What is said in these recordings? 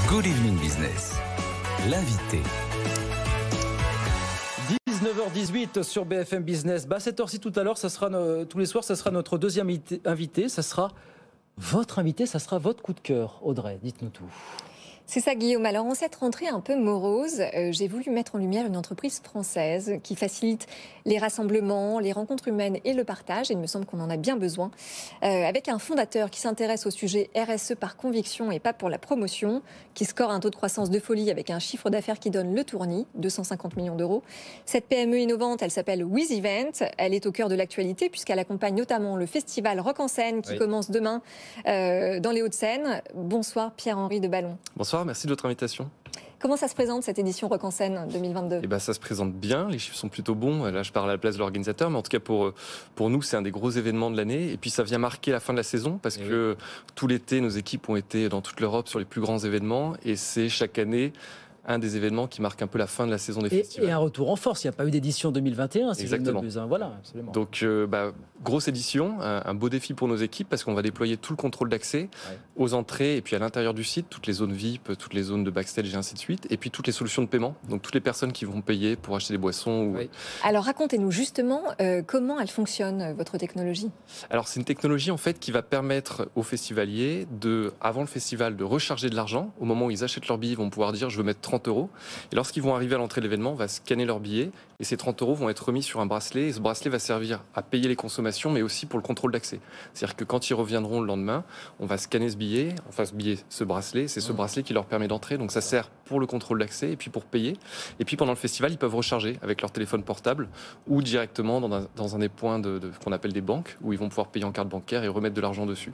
Good Evening Business, l'invité. 19h18 sur BFM Business. Cette heure-ci tout à l'heure, ça sera tous les soirs, ça sera notre deuxième invité. Ça sera votre invité, ça sera votre coup de cœur. Audrey, dites-nous tout. C'est ça, Guillaume. Alors, en cette rentrée un peu morose, j'ai voulu mettre en lumière une entreprise française qui facilite les rassemblements, les rencontres humaines et le partage. Et il me semble qu'on en a bien besoin. Avec un fondateur qui s'intéresse au sujet RSE par conviction et pas pour la promotion, qui score un taux de croissance de folie avec un chiffre d'affaires qui donne le tournis, 250 millions d'euros. Cette PME innovante, elle s'appelle WizEvent. Elle est au cœur de l'actualité puisqu'elle accompagne notamment le festival Rock en Seine qui commence demain dans les Hauts-de-Seine. Bonsoir Pierre-Henri de Ballon. Bonsoir, merci de votre invitation. Comment ça se présente cette édition Rock en Seine 2022 ? Ça se présente bien, les chiffres sont plutôt bons. Là, je parle à la place de l'organisateur, mais en tout cas pour nous, c'est un des gros événements de l'année. Et puis ça vient marquer la fin de la saison parce que tout l'été, nos équipes ont été dans toute l'Europe sur les plus grands événements. Et c'est chaque année un des événements qui marque un peu la fin de la saison des festivals. Et un retour en force, il n'y a pas eu d'édition 2021, si exactement. Je ne m'abuse. Voilà, absolument. Donc, grosse édition, un beau défi pour nos équipes parce qu'on va déployer tout le contrôle d'accès aux entrées et puis à l'intérieur du site, toutes les zones VIP, toutes les zones de backstage et ainsi de suite, et puis toutes les solutions de paiement, donc toutes les personnes qui vont payer pour acheter des boissons. Alors racontez-nous justement comment elle fonctionne, votre technologie. Alors c'est une technologie en fait qui va permettre aux festivaliers avant le festival de recharger de l'argent. Au moment où ils achètent leur billet, ils vont pouvoir dire je veux mettre 30 €. Et lorsqu'ils vont arriver à l'entrée de l'événement, on va scanner leur billet et ces 30 € vont être remis sur un bracelet. Et ce bracelet va servir à payer les consommations, mais aussi pour le contrôle d'accès. C'est-à-dire que quand ils reviendront le lendemain, on va scanner ce billet, ce bracelet. C'est ce bracelet qui leur permet d'entrer. Donc ça sert pour le contrôle d'accès et puis pour payer. Et puis pendant le festival, ils peuvent recharger avec leur téléphone portable ou directement dans un des points qu'on appelle des banques où ils vont pouvoir payer en carte bancaire et remettre de l'argent dessus.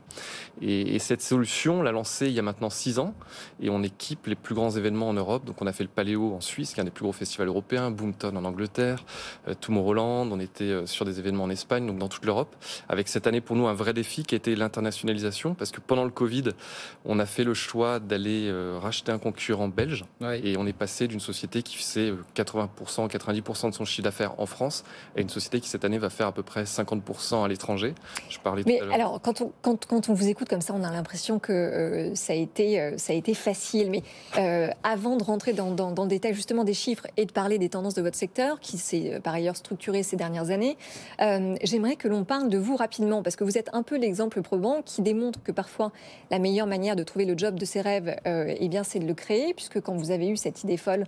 Et cette solution, on l'a lancée il y a maintenant 6 ans et on équipe les plus grands événements en Europe. Donc on a fait le Paléo en Suisse, qui est un des plus gros festivals européens, Boomtown en Angleterre, Tomorrowland, on était sur des événements en Espagne, donc dans toute l'Europe, avec cette année pour nous un vrai défi qui a été l'internationalisation, parce que pendant le Covid, on a fait le choix d'aller racheter un concurrent belge, et on est passé d'une société qui faisait 80%, 90% de son chiffre d'affaires en France, à une société qui cette année va faire à peu près 50% à l'étranger. Je parlais tout à l'heure. Mais alors, quand on vous écoute comme ça, on a l'impression que ça a été facile, mais avant de rentrer dans le détail justement des chiffres et de parler des tendances de votre secteur, qui s'est par ailleurs structuré ces dernières années, j'aimerais que l'on parle de vous rapidement, parce que vous êtes un peu l'exemple probant qui démontre que parfois la meilleure manière de trouver le job de ses rêves, c'est de le créer, puisque quand vous avez eu cette idée folle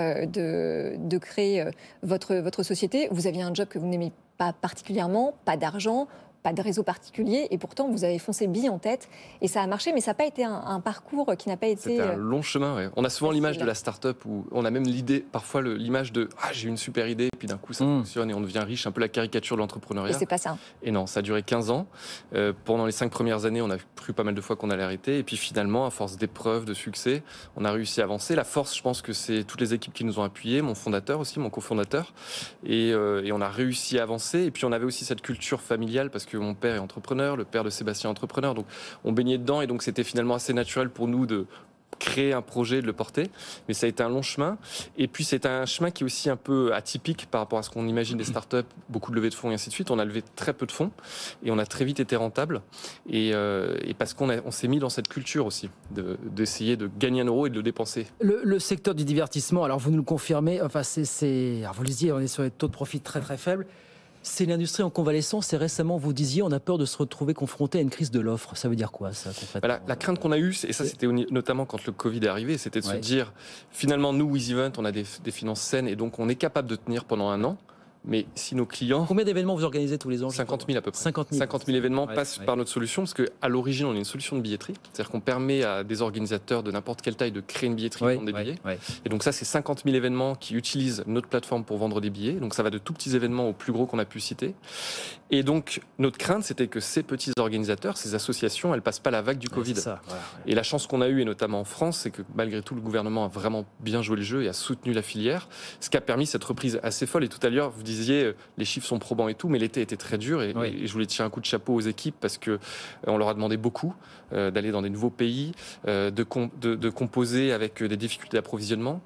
de créer votre société, vous aviez un job que vous n'aimez pas particulièrement, pas d'argent, pas de réseau particulier, et pourtant vous avez foncé bille en tête et ça a marché, mais ça n'a pas été un parcours qui n'a pas été... C'était un long chemin, On a souvent l'image de la start-up où on a même l'idée, parfois l'image de « j'ai une super idée » et puis d'un coup ça fonctionne et on devient riche, un peu la caricature de l'entrepreneuriat. Et c'est pas ça. Et non, ça a duré 15 ans. Pendant les 5 premières années, on a cru pas mal de fois qu'on allait arrêter et puis finalement, à force d'épreuves, de succès, on a réussi à avancer. La force, je pense que c'est toutes les équipes qui nous ont appuyés, mon fondateur aussi, mon cofondateur, et on a réussi à avancer. Et puis on avait aussi cette culture familiale parce que mon père est entrepreneur, le père de Sébastien est entrepreneur, donc on baignait dedans et donc c'était finalement assez naturel pour nous de créer un projet, de le porter, mais ça a été un long chemin, et puis c'est un chemin qui est aussi un peu atypique par rapport à ce qu'on imagine des startups, beaucoup de levées de fonds et ainsi de suite. On a levé très peu de fonds, et on a très vite été rentable, et parce qu'on s'est mis dans cette culture aussi, d'essayer de gagner 1 € et de le dépenser. Le secteur du divertissement, alors vous nous le confirmez, alors vous le disiez, on est sur des taux de profit très très faibles. C'est l'industrie en convalescence et récemment vous disiez on a peur de se retrouver confronté à une crise de l'offre. Ça veut dire quoi ça concrètement ? La crainte qu'on a eue, et ça c'était notamment quand le Covid est arrivé, c'était de se dire finalement nous WizEvent on a des finances saines et donc on est capable de tenir pendant 1 an. Mais si nos clients... Combien d'événements vous organisez tous les ans ? 50 000 à peu près. 50 000 événements passent par notre solution, parce qu'à l'origine, on est une solution de billetterie. C'est-à-dire qu'on permet à des organisateurs de n'importe quelle taille de créer une billetterie pour vendre des billets. Et donc ça, c'est 50 000 événements qui utilisent notre plateforme pour vendre des billets. Donc ça va de tout petits événements aux plus gros qu'on a pu citer. Et donc, notre crainte, c'était que ces petits organisateurs, ces associations, elles passent pas la vague du Covid. Et la chance qu'on a eue, et notamment en France, c'est que malgré tout, le gouvernement a vraiment bien joué le jeu et a soutenu la filière, ce qui a permis cette reprise assez folle. Et tout à l'heure, vous disiez, les chiffres sont probants et tout, mais l'été était très dur et je voulais tirer un coup de chapeau aux équipes parce que on leur a demandé beaucoup d'aller dans des nouveaux pays, de composer avec des difficultés d'approvisionnement.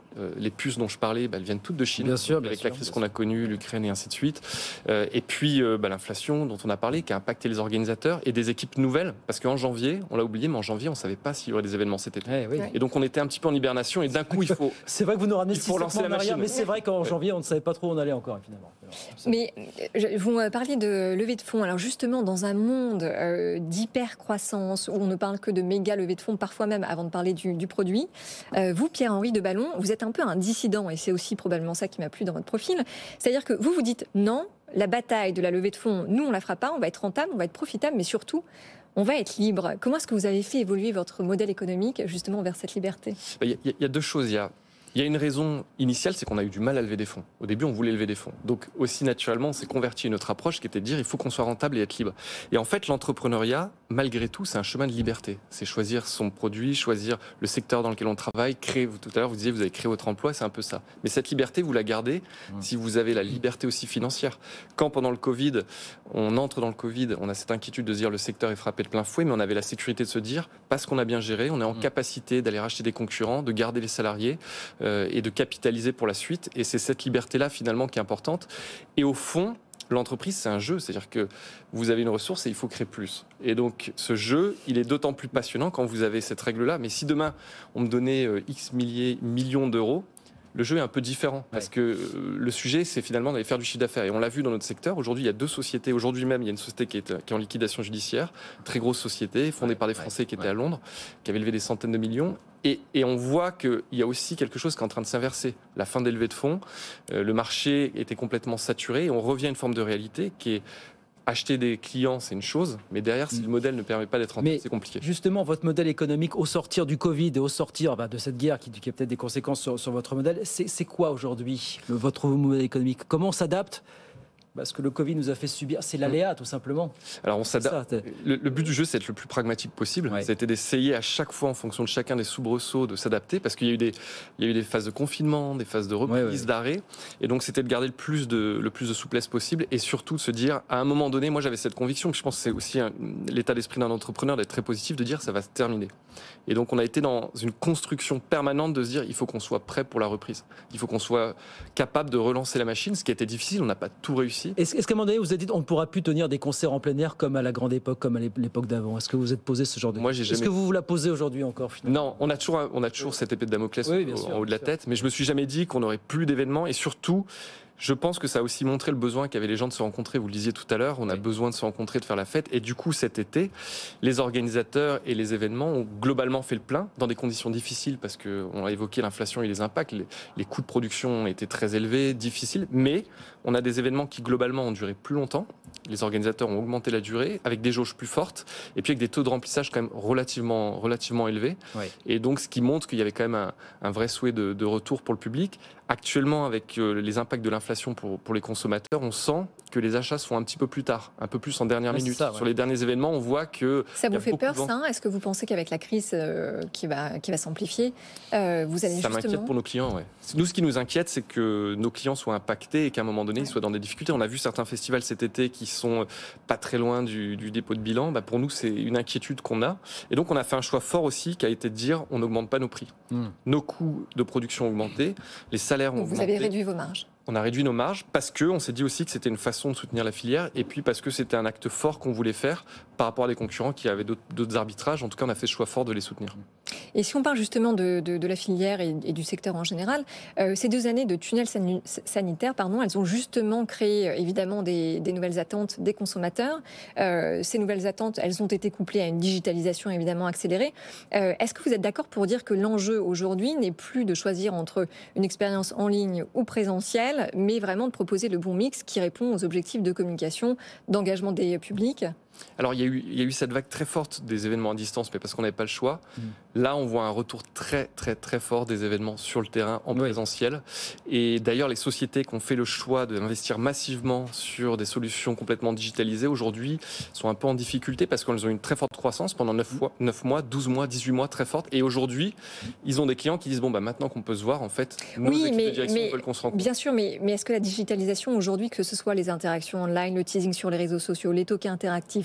Les puces dont je parlais, elles viennent toutes de Chine, bien sûr, avec la crise qu'on a connue, l'Ukraine et ainsi de suite. Et puis l'inflation dont on a parlé, qui a impacté les organisateurs et des équipes nouvelles, parce qu'en janvier, on l'a oublié, mais en janvier, on ne savait pas s'il y aurait des événements cet été. Oui. Et donc on était un petit peu en hibernation, et d'un coup, il faut... C'est vrai que vous nous ramenez 6 lancer la en arrière, machine. mais c'est vrai qu'en janvier, on ne savait pas trop où on allait encore, finalement. Mais vous parliez de levée de fonds. Alors justement, dans un monde d'hyper-croissance, où on ne parle que de méga levée de fonds, parfois même avant de parler du produit, vous, Pierre-Henri de Ballon, vous êtes un peu un dissident, et c'est aussi probablement ça qui m'a plu dans votre profil. C'est-à-dire que vous dites non, la bataille de la levée de fonds, nous, on ne la fera pas, on va être rentable, on va être profitable, mais surtout, on va être libre. Comment est-ce que vous avez fait évoluer votre modèle économique justement vers cette liberté ? Il y a deux choses. Il y a une raison initiale, c'est qu'on a eu du mal à lever des fonds. Au début, on voulait lever des fonds. Donc aussi naturellement, on s'est converti à une autre approche qui était de dire il faut qu'on soit rentable et être libre. Et en fait, l'entrepreneuriat, malgré tout, c'est un chemin de liberté. C'est choisir son produit, choisir le secteur dans lequel on travaille, créer. Tout à l'heure, vous disiez vous avez créé votre emploi, c'est un peu ça. Mais cette liberté, vous la gardez si vous avez la liberté aussi financière. Quand pendant le Covid, on entre dans le Covid, on a cette inquiétude de se dire le secteur est frappé de plein fouet, mais on avait la sécurité de se dire parce qu'on a bien géré, on est en capacité d'aller racheter des concurrents, de garder les salariés. Et de capitaliser pour la suite. Et c'est cette liberté-là, finalement, qui est importante. Et au fond, l'entreprise, c'est un jeu. C'est-à-dire que vous avez une ressource et il faut créer plus. Et donc, ce jeu, il est d'autant plus passionnant quand vous avez cette règle-là. Mais si demain, on me donnait X millions d'euros, le jeu est un peu différent parce que le sujet, c'est finalement d'aller faire du chiffre d'affaires. Et on l'a vu dans notre secteur. Aujourd'hui, il y a deux sociétés. Aujourd'hui même, il y a une société qui est en liquidation judiciaire, très grosse société, fondée par des Français qui étaient à Londres, qui avaient levé des centaines de millions. Et on voit qu'il y a aussi quelque chose qui est en train de s'inverser. La fin des levées de fonds, le marché était complètement saturé. Et on revient à une forme de réalité qui est acheter des clients, c'est une chose, mais derrière, si le modèle ne permet pas d'être rentable, c'est compliqué. Justement, votre modèle économique, au sortir du Covid et au sortir de cette guerre qui a peut-être des conséquences sur votre modèle, c'est quoi aujourd'hui votre modèle économique ? Comment on s'adapte ? Parce que le Covid nous a fait subir, c'est l'aléa tout simplement. Alors on s'adapte. Le but du jeu, c'est d'être le plus pragmatique possible. C'était d'essayer à chaque fois, en fonction de chacun des soubresauts, de s'adapter, parce qu'il y a eu des phases de confinement, des phases de reprise, d'arrêt, et donc c'était de garder le plus de souplesse possible, et surtout de se dire, à un moment donné, moi j'avais cette conviction, que je pense que c'est aussi l'état d'esprit d'un entrepreneur d'être très positif, de dire ça va se terminer. Et donc on a été dans une construction permanente de se dire, il faut qu'on soit prêt pour la reprise, il faut qu'on soit capable de relancer la machine, ce qui a été difficile, on n'a pas tout réussi. Est-ce qu'à un moment donné, vous avez dit on ne pourra plus tenir des concerts en plein air comme à la grande époque, comme à l'époque d'avant ? Est-ce que vous vous êtes posé ce genre de... Est-ce que vous vous la posez aujourd'hui encore finalement ? Non, on a toujours cette épée de Damoclès en haut de la tête, mais je me suis jamais dit qu'on n'aurait plus d'événements, et surtout... Je pense que ça a aussi montré le besoin qu'avaient les gens de se rencontrer. Vous le disiez tout à l'heure, on a besoin de se rencontrer, de faire la fête. Et du coup, cet été, les organisateurs et les événements ont globalement fait le plein dans des conditions difficiles parce qu'on a évoqué l'inflation et les impacts. Les coûts de production ont été très élevés, difficiles. Mais on a des événements qui globalement ont duré plus longtemps. Les organisateurs ont augmenté la durée avec des jauges plus fortes et puis avec des taux de remplissage quand même relativement élevés. Et donc, ce qui montre qu'il y avait quand même un vrai souhait de retour pour le public. Actuellement, avec les impacts de l'inflation pour les consommateurs, on sent que les achats se font un petit peu plus tard, un peu plus en dernière minute. Sur les derniers événements, on voit que... Ça vous fait peur, ça ? Est-ce que vous pensez qu'avec la crise qui va s'amplifier, vous allez justement... Ça m'inquiète pour nos clients, oui. Nous, ce qui nous inquiète, c'est que nos clients soient impactés et qu'à un moment donné, ils soient dans des difficultés. On a vu certains festivals cet été qui sont pas très loin du dépôt de bilan. Pour nous, c'est une inquiétude qu'on a. Et donc, on a fait un choix fort aussi qui a été de dire on n'augmente pas nos prix. Nos coûts de production ont augmenté, les salaires ont augmenté. Vous avez réduit vos marges. On a réduit nos marges parce qu'on s'est dit aussi que c'était une façon de soutenir la filière et puis parce que c'était un acte fort qu'on voulait faire par rapport à des concurrents qui avaient d'autres arbitrages. En tout cas, on a fait ce choix fort de les soutenir. Et si on parle justement de la filière et du secteur en général, ces 2 années de tunnel sanitaire, elles ont justement créé évidemment des nouvelles attentes des consommateurs. Ces nouvelles attentes, elles ont été couplées à une digitalisation évidemment accélérée. Est-ce que vous êtes d'accord pour dire que l'enjeu aujourd'hui n'est plus de choisir entre une expérience en ligne ou présentielle, mais vraiment de proposer le bon mix qui répond aux objectifs de communication, d'engagement des publics ? Alors, il y a eu cette vague très forte des événements à distance, mais parce qu'on n'avait pas le choix. Là, on voit un retour très, très, très fort des événements sur le terrain, en présentiel. Et d'ailleurs, les sociétés qui ont fait le choix d'investir massivement sur des solutions complètement digitalisées, aujourd'hui, sont un peu en difficulté parce qu'elles ont eu une très forte croissance pendant 9 mois, 12 mois, 18 mois, très forte. Et aujourd'hui, ils ont des clients qui disent, maintenant qu'on peut se voir, en fait, nos équipes de direction veulent qu'on se rencontre. Bien sûr, mais est-ce que la digitalisation aujourd'hui, que ce soit les interactions online, le teasing sur les réseaux sociaux, les tokens interactifs,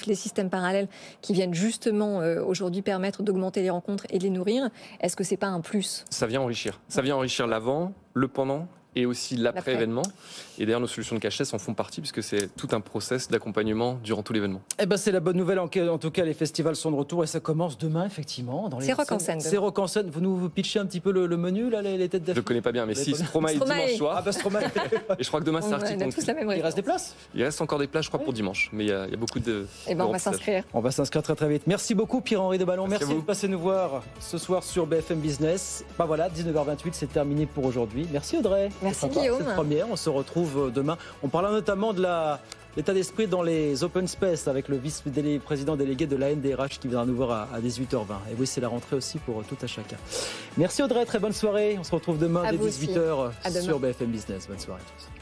les systèmes parallèles qui viennent justement aujourd'hui permettre d'augmenter les rencontres et de les nourrir, est-ce que c'est pas un plus? Ça vient enrichir. Ça vient enrichir l'avant, le pendant et aussi l'après-événement. Et d'ailleurs, nos solutions de cashless en font partie puisque c'est tout un process d'accompagnement durant tout l'événement. Eh ben, c'est la bonne nouvelle. En tout cas, les festivals sont de retour et ça commence demain, effectivement. C'est Rock en scène. C'est Rock en scène. Vous nous pitchez un petit peu le menu, là, les têtes d'affiche? Je ne connais pas bien, mais si, Stromae dimanche soir. Ah bah Stromae. Et je crois que demain, c'est Arctic Monkey. Il reste des places? Il reste encore des places, je crois, pour dimanche. Mais il y a beaucoup de... Eh ben, on va s'inscrire. On va s'inscrire très très vite. Merci beaucoup Pierre-Henri de Ballon. Merci de passer nous voir ce soir sur BFM Business. Bah voilà, 19h28, c'est terminé pour aujourd'hui. Merci Audrey. Merci Guillaume. Cette première, on se retrouve demain. On parlera notamment de l'état d'esprit dans les open space avec le vice-président délégué de la NDRH qui viendra nous voir à 18h20. Et oui, c'est la rentrée aussi pour tout à chacun. Merci Audrey, très bonne soirée. On se retrouve demain dès 18h sur BFM Business. Bonne soirée à tous.